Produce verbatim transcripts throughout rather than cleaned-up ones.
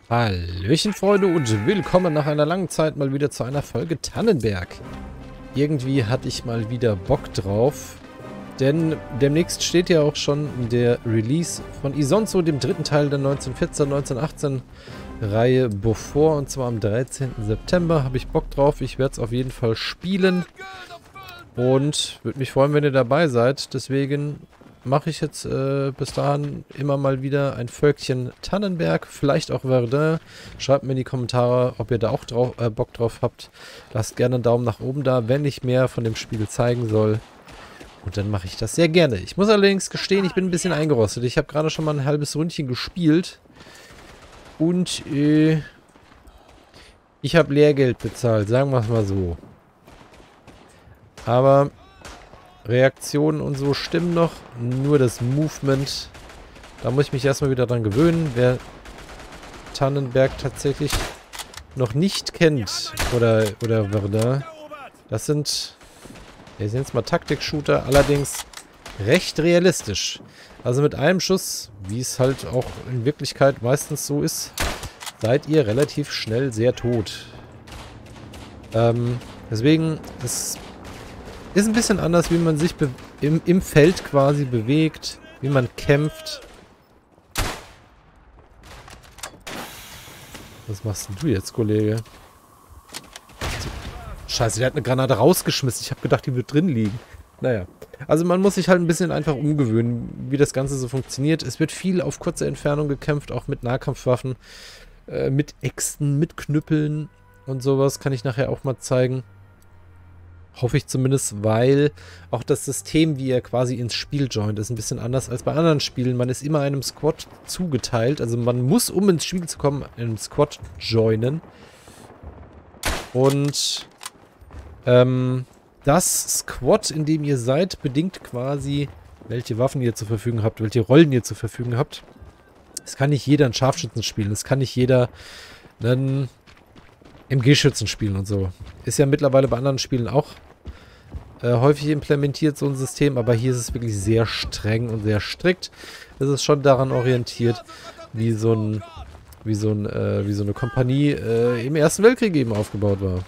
Hallöchen, Freunde, und willkommen nach einer langen Zeit mal wieder zu einer Folge Tannenberg. Irgendwie hatte ich mal wieder Bock drauf, denn demnächst steht ja auch schon der Release von Isonzo, dem dritten Teil der neunzehnhundertvierzehn neunzehnhundertachtzehn Reihe bevor, und zwar am dreizehnten September. Habe ich Bock drauf, ich werde es auf jeden Fall spielen und würde mich freuen, wenn ihr dabei seid. Deswegen mache ich jetzt äh, bis dahin immer mal wieder ein Völkchen Tannenberg, vielleicht auch Verdun. Schreibt mir in die Kommentare, ob ihr da auch drauf, äh, Bock drauf habt. Lasst gerne einen Daumen nach oben da, wenn ich mehr von dem Spiel zeigen soll. Und dann mache ich das sehr gerne. Ich muss allerdings gestehen, ich bin ein bisschen eingerostet. Ich habe gerade schon mal ein halbes Ründchen gespielt. Und äh, ich habe Lehrgeld bezahlt, sagen wir es mal so. Aber Reaktionen und so stimmen noch, nur das Movement, da muss ich mich erstmal wieder dran gewöhnen. Wer Tannenberg tatsächlich noch nicht kennt, oder, oder Verdun, das sind, wir sind jetzt mal Taktik-Shooter, allerdings recht realistisch. Also mit einem Schuss, wie es halt auch in Wirklichkeit meistens so ist, seid ihr relativ schnell sehr tot. Ähm, deswegen ist Ist ein bisschen anders, wie man sich im, im Feld quasi bewegt, wie man kämpft. Was machst denn du jetzt, Kollege? Scheiße, der hat eine Granate rausgeschmissen. Ich habe gedacht, die wird drin liegen. Naja. Also man muss sich halt ein bisschen einfach umgewöhnen, wie das Ganze so funktioniert. Es wird viel auf kurze Entfernung gekämpft, auch mit Nahkampfwaffen, äh, mit Äxten, mit Knüppeln und sowas. Kann ich nachher auch mal zeigen. Hoffe ich zumindest, weil auch das System, wie er quasi ins Spiel joint, ist ein bisschen anders als bei anderen Spielen. Man ist immer einem Squad zugeteilt. Also man muss, um ins Spiel zu kommen, einen Squad joinen. Und ähm, das Squad, in dem ihr seid, bedingt quasi, welche Waffen ihr zur Verfügung habt, welche Rollen ihr zur Verfügung habt. Es kann nicht jeder einen Scharfschützen spielen. Es kann nicht jeder einen M G-Schützen spielen und so. Ist ja mittlerweile bei anderen Spielen auch äh, häufig implementiert, so ein System, aber hier ist es wirklich sehr streng und sehr strikt. Es ist schon daran orientiert, wie so ein, wie so ein, äh, wie so eine Kompanie äh, im Ersten Weltkrieg eben aufgebaut war.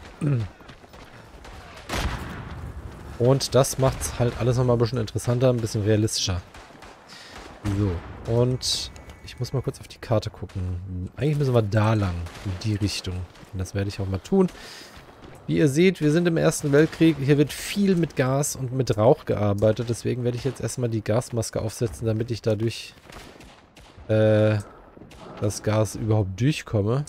Und das macht es halt alles nochmal ein bisschen interessanter, ein bisschen realistischer. So, und ich muss mal kurz auf die Karte gucken. Eigentlich müssen wir da lang, in die Richtung. Und das werde ich auch mal tun. Wie ihr seht, wir sind im Ersten Weltkrieg. Hier wird viel mit Gas und mit Rauch gearbeitet. Deswegen werde ich jetzt erstmal die Gasmaske aufsetzen, damit ich dadurch äh, das Gas überhaupt durchkomme.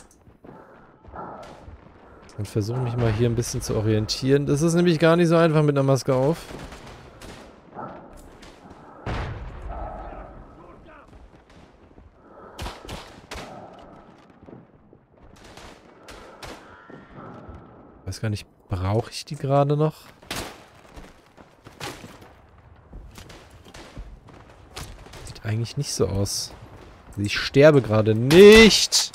Und versuche mich mal hier ein bisschen zu orientieren. Das ist nämlich gar nicht so einfach mit einer Maske auf. Ich weiß gar nicht, brauche ich die gerade noch? Sieht eigentlich nicht so aus. Also ich sterbe gerade nicht.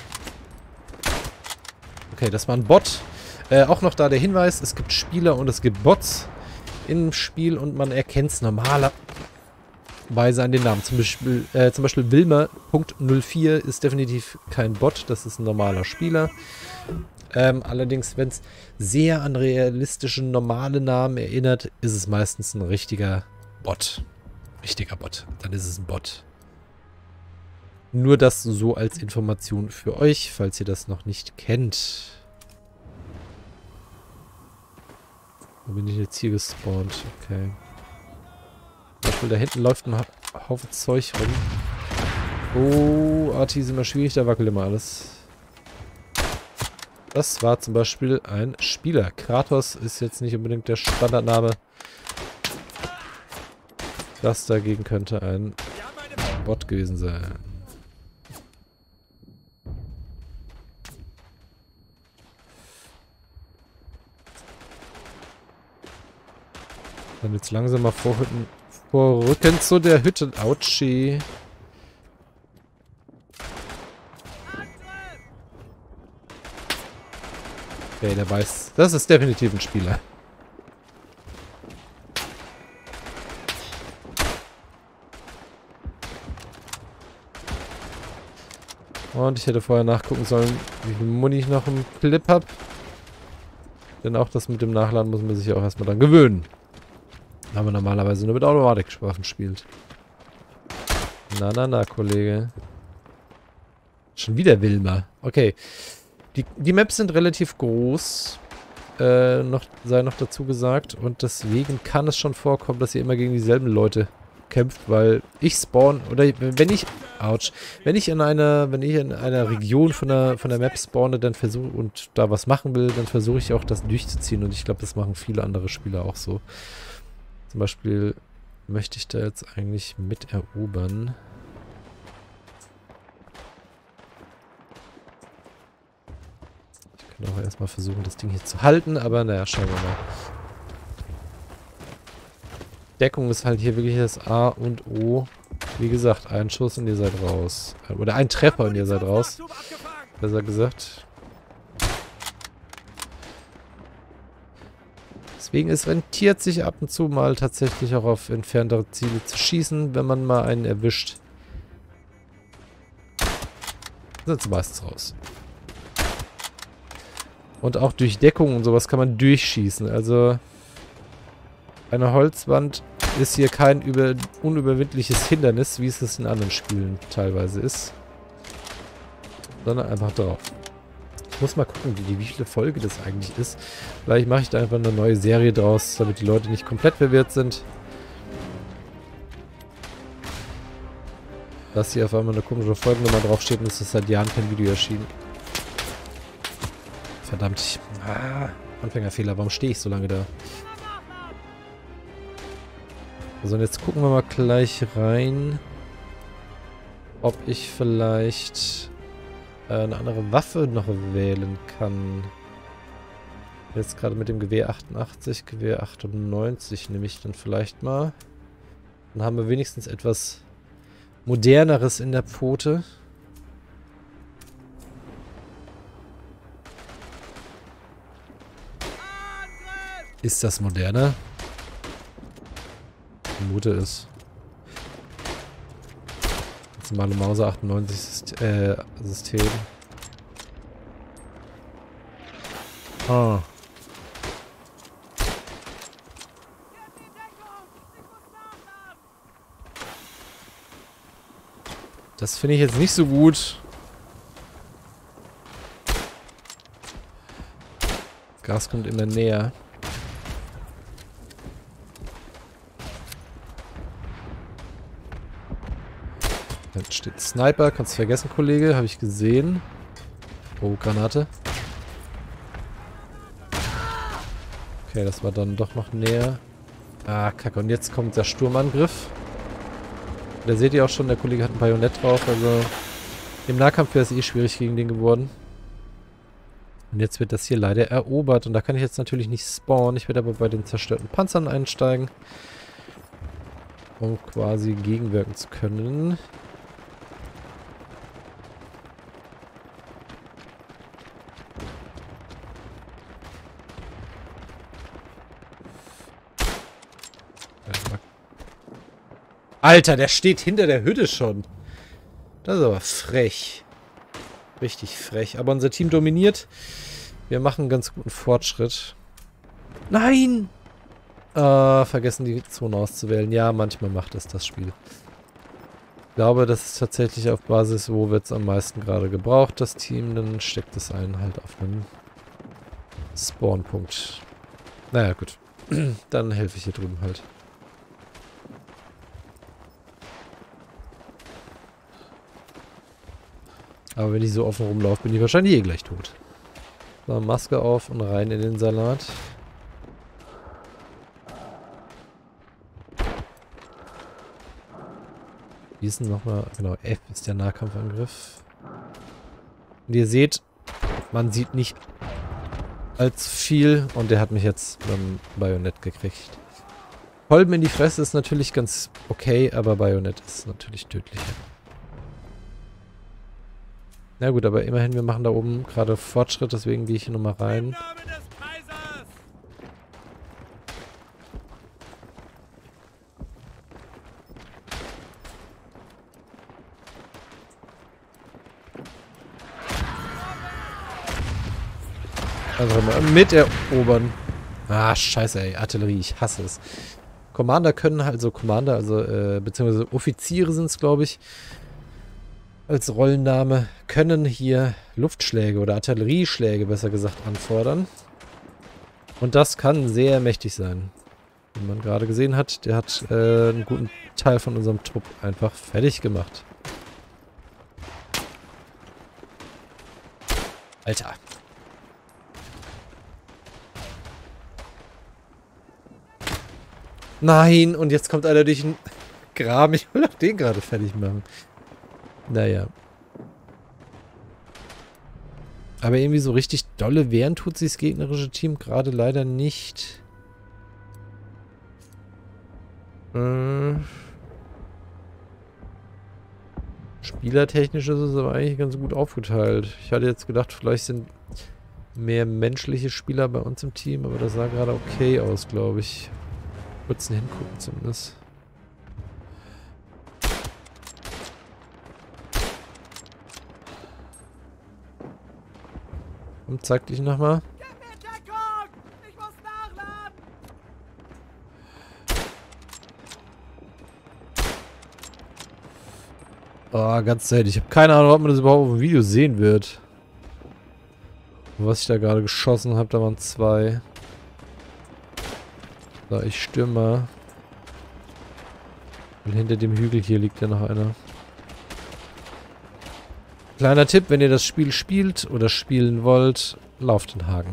Okay, das war ein Bot. Äh, auch noch da der Hinweis, es gibt Spieler und es gibt Bots im Spiel und man erkennt es normalerweise an den Namen. Zum Beispiel, äh, zum Beispiel Wilmer Punkt null vier ist definitiv kein Bot, das ist ein normaler Spieler. Ähm, allerdings, wenn es sehr an realistische, normale Namen erinnert, ist es meistens ein richtiger Bot. Richtiger Bot. Dann ist es ein Bot. Nur das so als Information für euch, falls ihr das noch nicht kennt. Wo bin ich jetzt hier gespawnt? Okay. Da hinten läuft ein Haufen Zeug rum. Oh, Arti ist immer schwierig, da wackelt immer alles. Das war zum Beispiel ein Spieler. Kratos ist jetzt nicht unbedingt der Standardname. Das dagegen könnte ein Bot gewesen sein. Dann jetzt langsam mal vorrücken, vorrücken zu der Hütte. Autschi. Okay, der weiß. Das ist definitiv ein Spieler. Und ich hätte vorher nachgucken sollen, wie viel Muni ich noch im Clip habe. Denn auch das mit dem Nachladen muss man sich ja auch erstmal dann gewöhnen. Wenn man normalerweise nur mit Automatikwaffen spielt. Na, na, na, Kollege. Schon wieder Wilma. Okay. Die, die Maps sind relativ groß. Äh, noch, sei noch dazu gesagt. Und deswegen kann es schon vorkommen, dass ihr immer gegen dieselben Leute kämpft, weil ich spawn, oder wenn ich, ouch, wenn ich in einer, wenn ich in einer Region von der, von der Map spawne, dann versuche und da was machen will, dann versuche ich auch das durchzuziehen und ich glaube, das machen viele andere Spieler auch so. Zum Beispiel möchte ich da jetzt eigentlich mit erobern. Ich kann auch erstmal versuchen, das Ding hier zu halten, aber naja, schauen wir mal. Deckung ist halt hier wirklich das A und O. Wie gesagt, ein Schuss und ihr seid raus. Oder ein Treffer und ihr seid raus. Besser gesagt. Deswegen, es rentiert sich ab und zu mal tatsächlich auch auf entferntere Ziele zu schießen, wenn man mal einen erwischt. Sind sie meistens raus. Und auch durch Deckung und sowas kann man durchschießen. Also eine Holzwand ist hier kein über, unüberwindliches Hindernis, wie es es in anderen Spielen teilweise ist. Sondern einfach drauf. Ich muss mal gucken, wie, wie viele Folge das eigentlich ist. Vielleicht mache ich da einfach eine neue Serie draus, damit die Leute nicht komplett verwirrt sind. Dass hier auf einmal eine komische Folgennummer draufsteht und es ist seit Jahren kein Video erschienen. Verdammt. Ich, ah, Anfängerfehler. Warum stehe ich so lange da? So, und jetzt gucken wir mal gleich rein, ob ich vielleicht äh, eine andere Waffe noch wählen kann. Jetzt gerade mit dem Gewehr achtundachtzig, Gewehr achtundneunzig nehme ich dann vielleicht mal. Dann haben wir wenigstens etwas Moderneres in der Pfote. Ist das moderner? Vermute ist. Das normale Mauser achtundneunzig Syst äh, System. Ah. Das finde ich jetzt nicht so gut. Gas kommt immer näher. Da steht Sniper, kannst du vergessen, Kollege, habe ich gesehen. Oh, Granate. Okay, das war dann doch noch näher. Ah, kacke. Und jetzt kommt der Sturmangriff. Da seht ihr auch schon, der Kollege hat ein Bajonett drauf, also im Nahkampf wäre es eh schwierig gegen den geworden. Und jetzt wird das hier leider erobert und da kann ich jetzt natürlich nicht spawnen. Ich werde aber bei den zerstörten Panzern einsteigen, um quasi gegenwirken zu können. Alter, der steht hinter der Hütte schon. Das ist aber frech. Richtig frech. Aber unser Team dominiert. Wir machen einen ganz guten Fortschritt. Nein! Äh, vergessen die Zone auszuwählen. Ja, manchmal macht es das Spiel. Ich glaube, das ist tatsächlich auf Basis, wo wird es am meisten gerade gebraucht, das Team. Dann steckt es einen halt auf einen Spawnpunkt. Naja, gut. Dann helfe ich hier drüben halt. Aber wenn ich so offen rumlaufe, bin ich wahrscheinlich eh gleich tot. So, Maske auf und rein in den Salat. Wie ist denn nochmal? Genau, F ist der Nahkampfangriff. Und ihr seht, man sieht nicht allzu viel. Und der hat mich jetzt beim Bajonett gekriegt. Kolben in die Fresse ist natürlich ganz okay, aber Bajonett ist natürlich tödlicher. Na gut, aber immerhin, wir machen da oben gerade Fortschritt, deswegen gehe ich hier nochmal rein. Also mal mit erobern. Ah, scheiße, ey. Artillerie, ich hasse es. Commander können halt, so Commander, also, äh, beziehungsweise Offiziere sind es, glaube ich, als Rollenname, können hier Luftschläge oder Artillerieschläge, besser gesagt, anfordern. Und das kann sehr mächtig sein. Wie man gerade gesehen hat, der hat äh, einen guten Teil von unserem Trupp einfach fertig gemacht. Alter. Nein, und jetzt kommt einer durch den Graben. Ich will doch den gerade fertig machen. Naja. Aber irgendwie so richtig dolle wehren tut sich das gegnerische Team gerade leider nicht. Äh. Spielertechnisch ist es aber eigentlich ganz gut aufgeteilt. Ich hatte jetzt gedacht, vielleicht sind mehr menschliche Spieler bei uns im Team, aber das sah gerade okay aus, glaube ich. Kurz hingucken zumindest. Und zeig dich nochmal. Oh, ganz selten. Ich habe keine Ahnung, ob man das überhaupt auf dem Video sehen wird. Was ich da gerade geschossen habe, da waren zwei. So, ich stürme mal. Und hinter dem Hügel hier liegt ja noch einer. Kleiner Tipp, wenn ihr das Spiel spielt oder spielen wollt, lauft den Haken.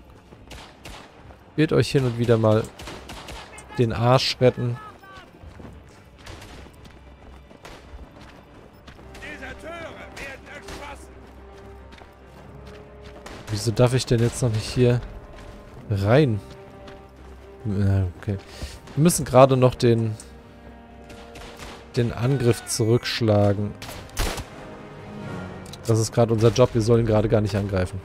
Wird euch hin und wieder mal den Arsch retten. Wieso darf ich denn jetzt noch nicht hier rein? Ja, okay. Wir müssen gerade noch den den Angriff zurückschlagen. Das ist gerade unser Job. Wir sollen gerade gar nicht angreifen.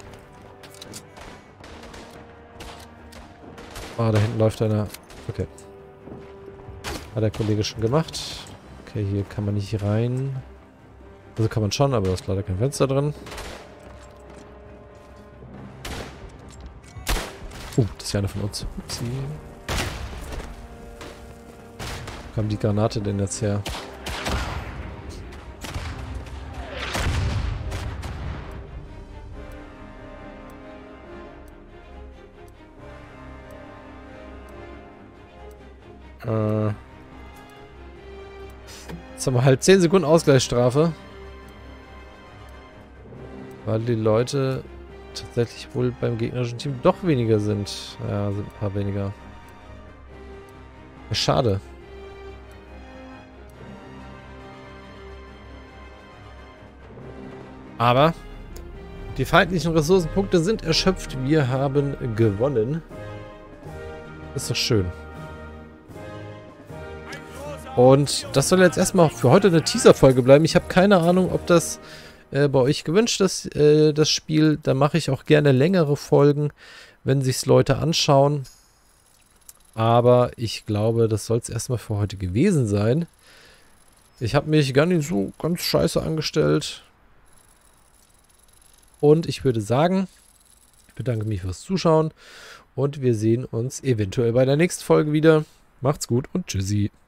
Ah, da hinten läuft einer. Okay. Hat der Kollege schon gemacht. Okay, hier kann man nicht rein. Also kann man schon, aber da ist leider kein Fenster drin. Uh, das ist ja einer von uns. Upsi. Wo kam die Granate denn jetzt her? Äh. Jetzt haben wir halt zehn Sekunden Ausgleichsstrafe. Weil die Leute tatsächlich wohl beim gegnerischen Team doch weniger sind. Ja, sind ein paar weniger. Ja, schade. Aber die feindlichen Ressourcenpunkte sind erschöpft. Wir haben gewonnen. Ist doch schön. Und das soll jetzt erstmal für heute eine Teaser-Folge bleiben. Ich habe keine Ahnung, ob das äh, bei euch gewünscht ist, äh, das Spiel. Da mache ich auch gerne längere Folgen, wenn sich's Leute anschauen. Aber ich glaube, das soll es erstmal für heute gewesen sein. Ich habe mich gar nicht so ganz scheiße angestellt. Und ich würde sagen, ich bedanke mich fürs Zuschauen. Und wir sehen uns eventuell bei der nächsten Folge wieder. Macht's gut und tschüssi.